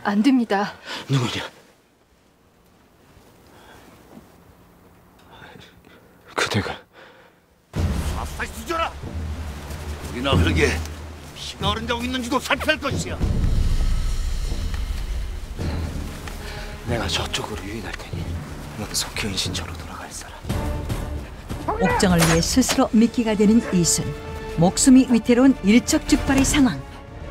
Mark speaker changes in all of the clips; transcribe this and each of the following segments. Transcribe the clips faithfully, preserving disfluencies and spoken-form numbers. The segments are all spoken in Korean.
Speaker 1: 안 됩니다.
Speaker 2: 누구냐? 그대가
Speaker 3: 쏴 쑤져라! 우리나 흙에 피가 흐른다고 있는지도 살펴할 것이야.
Speaker 2: 내가 저쪽으로 유인할 테니 넌 속히 은신처로 돌아갈 사람.
Speaker 4: 옥정을 위해 스스로 미끼가 되는 이순. 목숨이 위태로운 일촉즉발의 상황.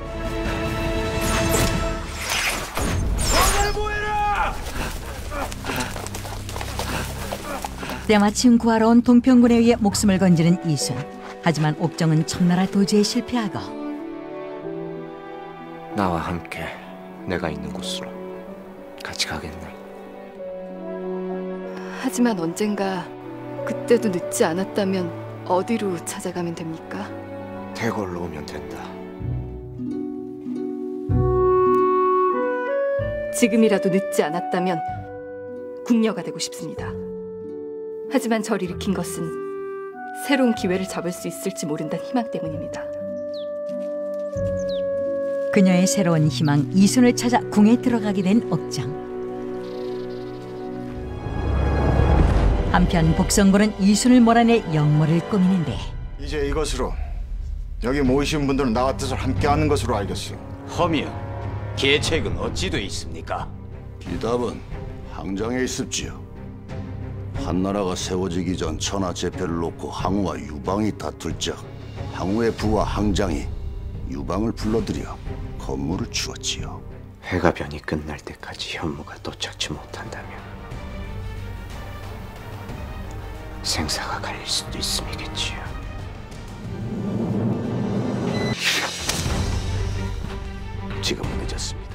Speaker 4: 때마침 구하러 온 동평군에 의해 목숨을 건지는 이순. 하지만 옥정은 청나라 도주에 실패하고
Speaker 2: 나와 함께 내가 있는 곳으로 같이 가겠네.
Speaker 1: 하지만 언젠가 그때도 늦지 않았다면 어디로 찾아가면 됩니까?
Speaker 2: 대궐로 오면 된다.
Speaker 1: 지금이라도 늦지 않았다면 궁녀가 되고 싶습니다. 하지만 저를 일으킨 것은 새로운 기회를 잡을 수 있을지 모른다는 희망 때문입니다.
Speaker 4: 그녀의 새로운 희망 이순을 찾아 궁에 들어가게 된 옥정. 한편 복성군은 이순을 몰아낼 역모를 꾸미는데
Speaker 5: 이제 이것으로 여기 모이신 분들은 나와 뜻을 함께하는 것으로 알겠소.
Speaker 3: 허미여, 계책은 어찌 돼 있습니까?
Speaker 6: 비답은 항장에 있습지요. 한나라가 세워지기 전 천하 제패를 놓고 항우와 유방이 다툴 적 항우의 부하 항장이 유방을 불러들여 건물을 주었지요.
Speaker 2: 해가 변이 끝날 때까지 현무가 도착지 못한다면 생사가 갈릴 수도 있음이겠지요.
Speaker 3: 지금은 늦었습니다.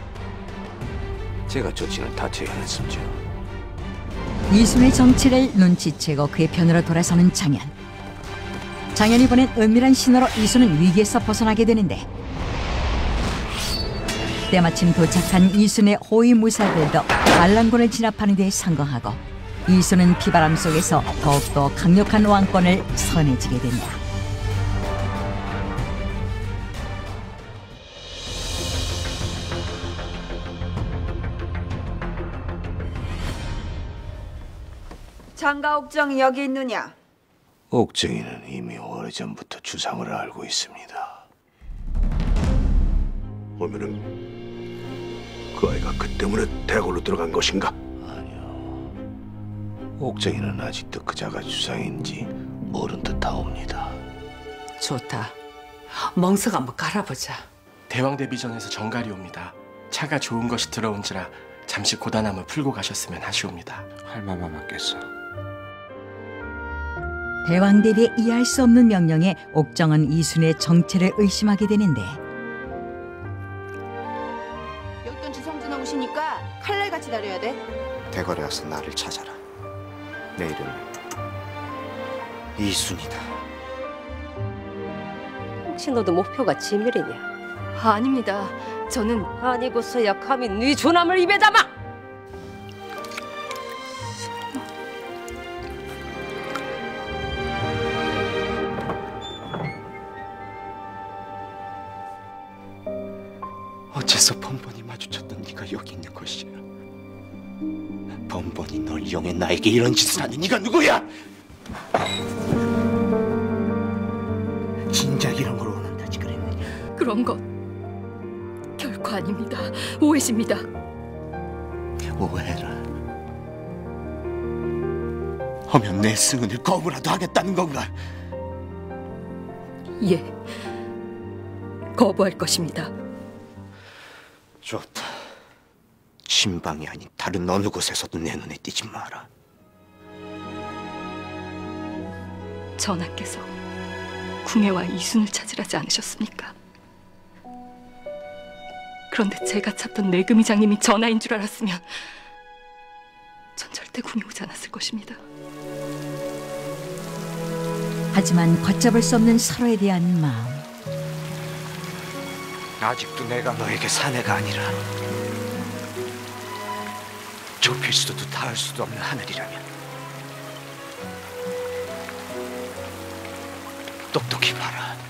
Speaker 3: 제가 조치는 다 제안했습니다.
Speaker 4: 이순의 정치를 눈치채고 그의 편으로 돌아서는 장현. 장현이 보낸 은밀한 신호로 이순은 위기에서 벗어나게 되는데 때마침 도착한 이순의 호위무사들도 반란군을 진압하는 데 성공하고 이순은 피바람 속에서 더욱더 강력한 왕권을 선해지게 된다.
Speaker 7: 장가 옥정이 여기 있느냐?
Speaker 3: 옥정이는 이미 오래전부터 주상을 알고 있습니다. 오면은 그 아이가 그 때문에 대궐로 들어간 것인가? 아니요. 옥정이는 아직도 그자가 주상인지 모른 듯하옵니다.
Speaker 8: 좋다. 멍석 한번 갈아보자.
Speaker 9: 대왕대비전에서 정갈이 옵니다. 차가 좋은 것이 들어온지라 잠시 고단함을 풀고 가셨으면 하시옵니다.
Speaker 2: 할마마 맞겠어.
Speaker 4: 대왕대비의 이해할 수 없는 명령에 옥정은 이순의 정체를 의심하게 되는데
Speaker 7: 여기던 주성준 오시니까 칼날같이 다려야 돼.
Speaker 2: 대궐에 와서 나를 찾아라. 내 이름은 이순이다.
Speaker 8: 혹시 너도 목표가 지밀이냐?
Speaker 1: 아, 아닙니다. 저는
Speaker 8: 아니고서야 감히 네 조남을 입에 담아!
Speaker 2: 어째서 번번이 마주쳤던 네가 여기 있는 것이야? 번번이 널 이용해 나에게 이런 짓을 하는 네가 누구야? 진작 이런 걸 원한다지 그랬느냐?
Speaker 1: 그런 것 결코 아닙니다. 오해십니다.
Speaker 2: 오해라. 하면 내 승은을 거부라도 하겠다는 건가?
Speaker 1: 예, 거부할 것입니다.
Speaker 2: 좋다. 신방이 아닌 다른 어느 곳에서도 내 눈에 띄지 마라.
Speaker 1: 전하께서 궁예와 이순을 찾으라지 않으셨습니까? 그런데 제가 찾던 내금이장님이 전하인 줄 알았으면 전 절대 궁에 오지 않았을 것입니다.
Speaker 4: 하지만 걷잡을 수 없는 서로에 대한 마음.
Speaker 2: 아직도 내가 너에게 사내가 아니라 좁힐 수도 닿을 수도 없는 하늘이라면 똑똑히 봐라.